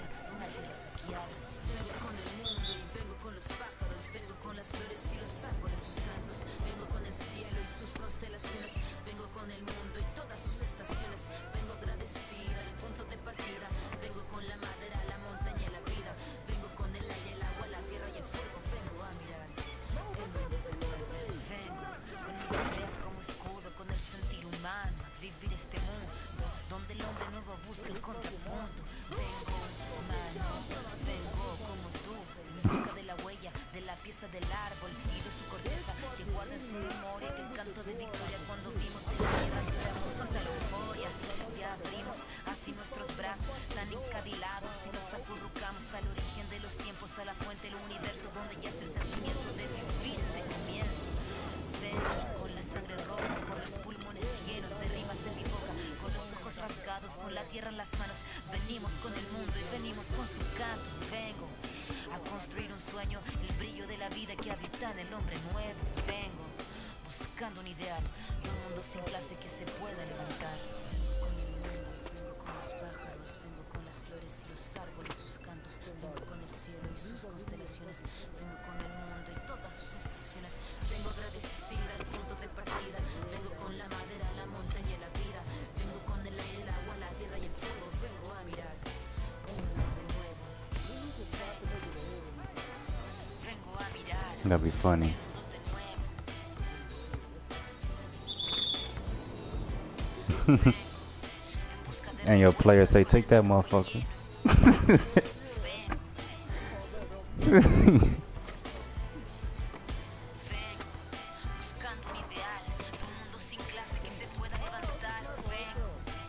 una tierra saqueada. Vengo con el mundo y vengo con los pájaros, vengo con las flores y los árboles, sus cantos, vengo con el cielo y sus constelaciones, vengo con el mundo y todas sus estaciones, vengo agradecida al punto de partida, vengo con la madera, la montaña y la vida, vengo con el aire, el agua, la tierra y el fuego, vengo a mirar el mundo de nuevo, vengo con mis ideas como escudo, con el sentir humano, a vivir este mundo donde el hombre nuevo busca el contrapunto, vengo humano, vengo como tú, en busca de la huella, de la pieza del árbol y de su corteza, que guarda en su memoria aquel canto de victoria cuando vimos de la tierra lloramos contra la euforia, ya abrimos así nuestros brazos tan encadilados y nos acurrucamos al origen de los tiempos, a la fuente del universo donde yace el sentimiento de vivir este comienzo. Vengo con la sangre roja, con los pulmones llenos de rimas en mi boca, con los ojos rasgados, con la tierra en las manos, venimos con el mundo y venimos con su canto, vengo a construir un sueño, el brillo de la vida que habita en el hombre nuevo, vengo buscando un ideal, de un mundo sin clase que se pueda levantar. Vengo con el mundo y vengo con los pájaros, vengo con las flores y los árboles, sus cantos, vengo con el cielo y sus constelaciones, vengo con el mundo y todas sus estaciones, vengo agradecida al punto de partida, vengo con la madera, la montaña y la vida, vengo con el aire, el agua, la tierra y el fuego, vengo a mirar el mundo de nuevo, vengo a mirar That'd be funny. el mundo de nuevo. And your players say, take that motherfucker. Buscando un ideal, un mundo sin clase que se pueda levantar. Vengo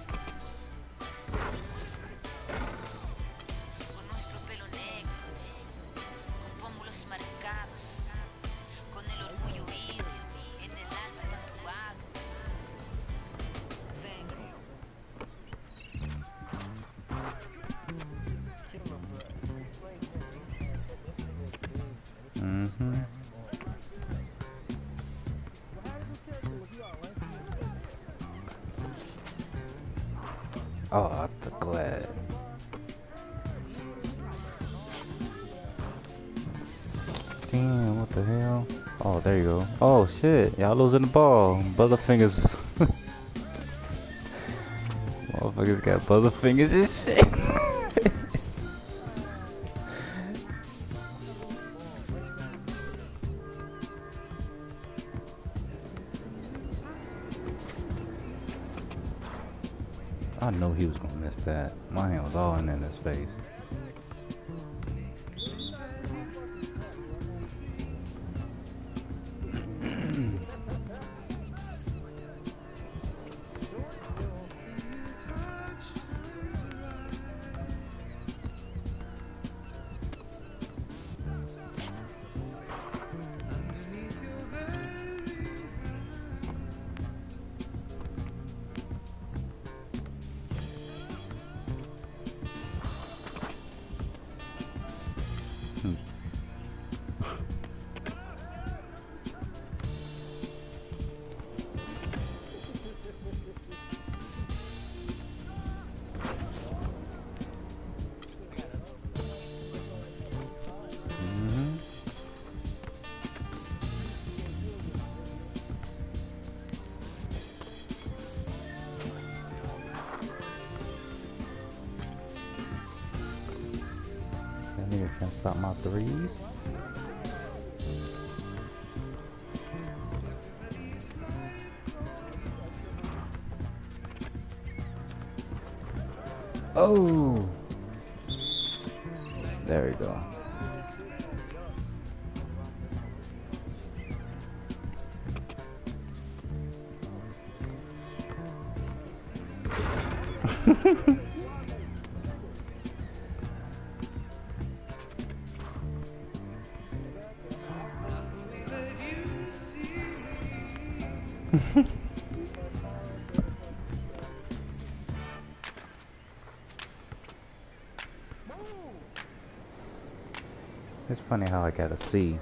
con nuestro pelo negro, con pómulos marcados, con el orgullo indio en el alma tatuado. Vengo. Oh, the glad. Damn, what the hell? Oh, there you go. Oh shit, y'all losing the ball. Butterfingers. Motherfuckers got butterfingers and shit. I knew he was gonna miss that. My hand was all in his face. That nigga can't stop my threes. Oh, there we go. It's funny how I got a C.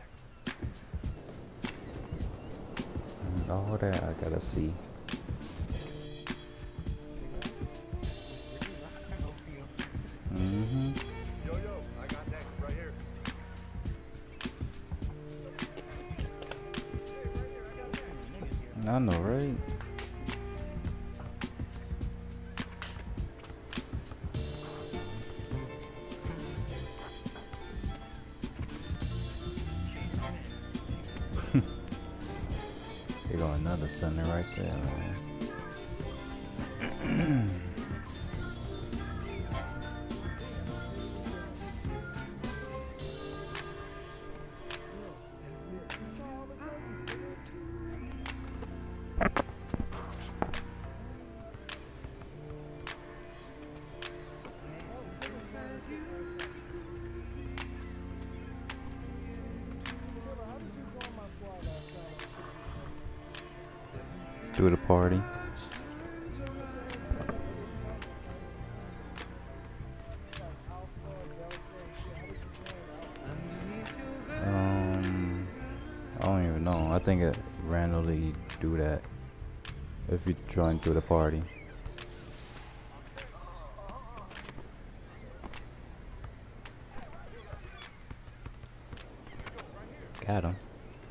And all that I got a C. I know, right? They got another center right there, man. Do the party. I don't even know. I think it randomly do that if you join through the party. Got him.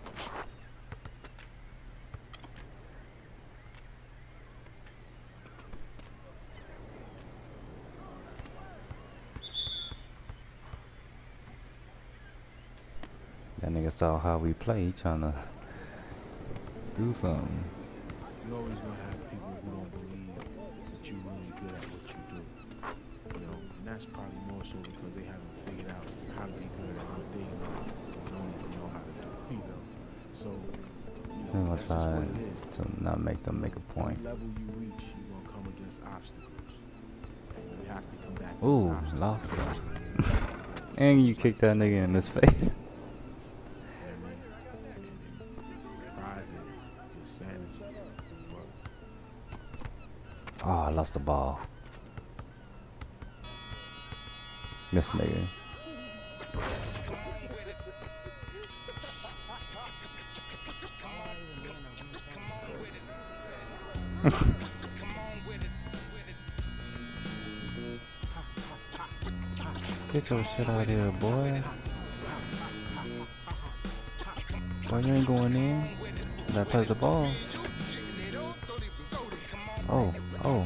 That nigga saw how we play, he tryna do something. You always gonna have people who don't believe that you're really good at what you do. You know, and that's probably more so because they haven't figured out how to be good at what they don't even know how to do. You know, so I'm gonna try to not make them make a point. the level you reach, you're gonna come against obstacles, and you have to come back. Ooh, lost it. And you kicked that nigga in his face. Oh, I lost the ball. This nigga. Get your shit out of here, boy. Boy, you ain't going in. That plays the ball. Oh, oh.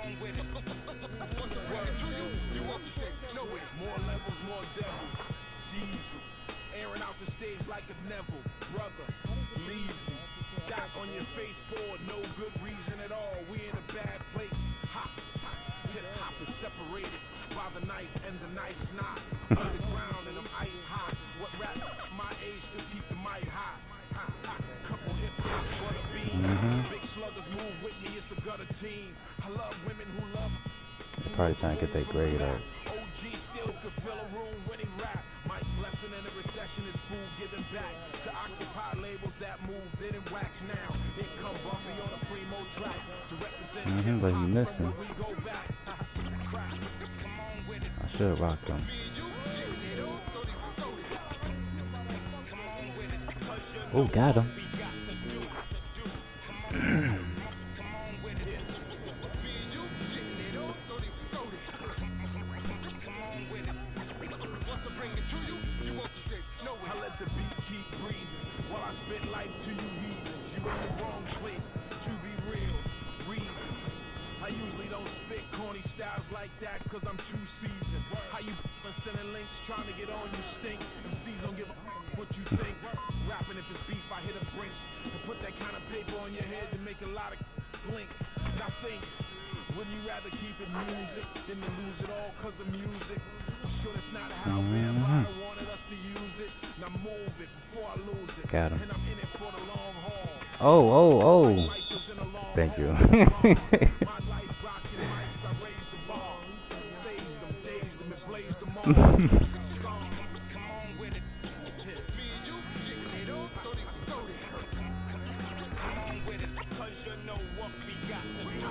More levels, more devils. Diesel, airing out the stage like a Neville. Brother, leave you. Got on your face for no good reason at all. We in a bad place. Hop, hip hop is separated by the nice and the nice not. Underground and I'm ice hot. What rap? My age still keep the mic hot. Couple hip hops, butter beans. Big sluggers move with me. It's a gutter team. I love women who love. Probably trying to get that grade up. OG still could fill a room when he rap. Mike Blessing in a recession is food giving back to occupy labels that move didn't wax now. Here come Bumpy on a primo track to represent But you missing. we go back. I should have rocked him. Oh, got him. I let the beat keep breathing while I spit life to you heathens. You in the wrong place to be real. Reasons. I usually don't spit corny styles like that cause I'm too seasoned. How you sending links trying to get on you stink. MCs don't give a what you think. Rapping if it's beef I hit a brinks and put that kind of paper on your head to make a lot of blink. Now think, wouldn't you rather keep it music than to lose it all cause of music? I'm sure that's not how Vampire wanted us to use it. Now move it before I lose it. Got him. And I'm in it for the long haul. Oh, oh, oh. Life is in a long Thank you. haul. My life rocking mics, I raised the bar. Phased them, dazed them, and blazed them all. Storm, come on with it. Me and you, it all, don't even go there. Come on with it, cause you know what we got to do.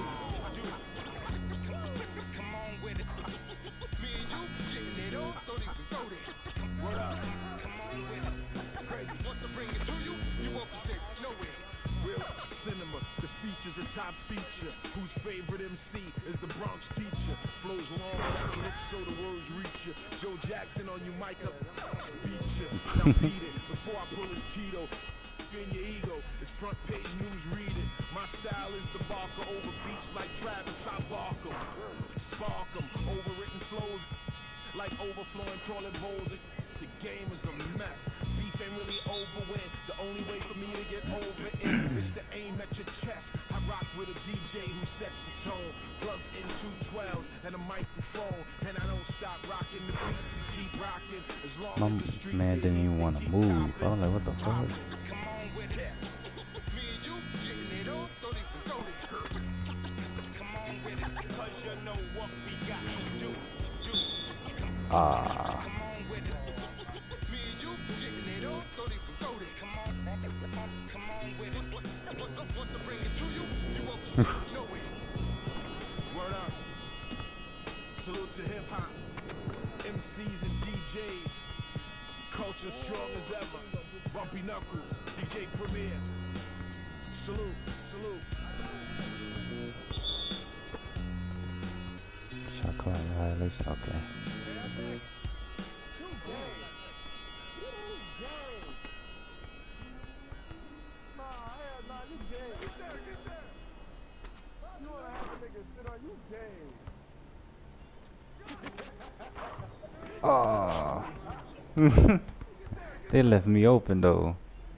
Come on with it. Me and you, it all, don't even go there. Word up. Come on with it. Crazy. Once I bring it to you, you won't be safe nowhere. Real cinema, the feature's a top feature. Whose favorite MC is the Bronx teacher? Flows long without hooks so the words reach you. Joe Jackson on you, mic up, beat you. Now beat it before I pull his Tito. spin your ego. It's front page news reading. My style is the barker over beats like Travis. I bark 'em, spark 'em. Overwritten flows like overflowing toilet bowls. The game is a mess. Beef ain't really over with. The only way for me to get over it is to aim at your chest. I rock with a DJ who sets the tone. Plugs in 212s and a microphone. And I don't stop rocking the beats and keep rocking as long My as the streets man didn't even want to move. I was like, what the fuck? Come on with it. Me and you getting it on, don't even go to come on with it, cause you know what we got to do. Ah. Word up. Salute to hip hop, MCs and DJs. Culture strong as ever. Bumpy Knuckles, DJ Premier. Salute, salute. Shot call violation. Okay. Oh. They left me open though.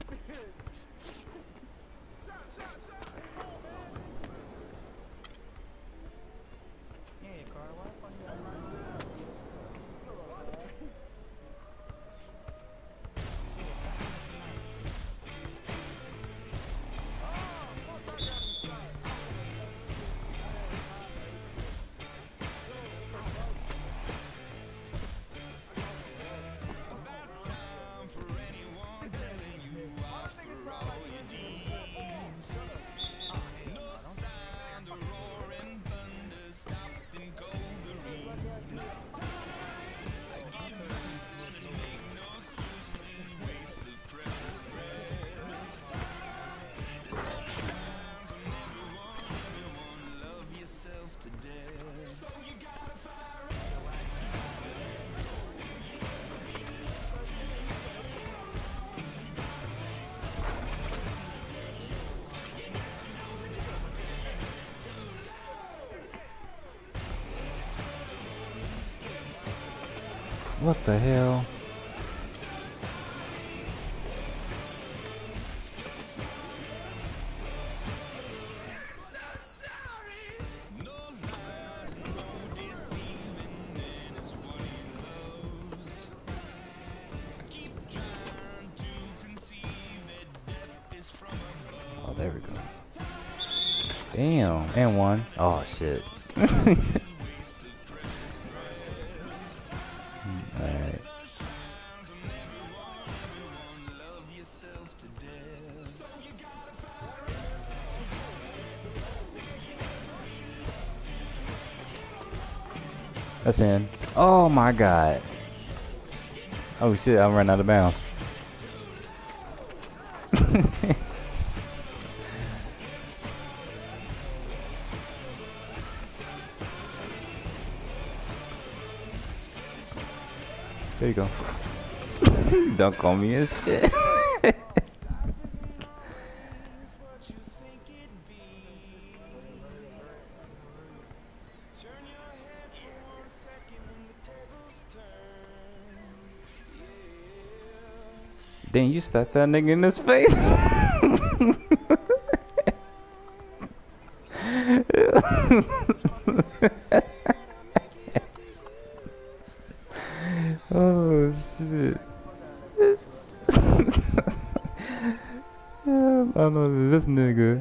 What the hell? Oh, there we go. Damn, and one. Oh shit. Alright. That's in. Oh my god. Oh shit, I'm running out of bounds. There you go. Don't call me a shit. Then you stuck that nigga in his face. Oh shit. I don't know this nigga.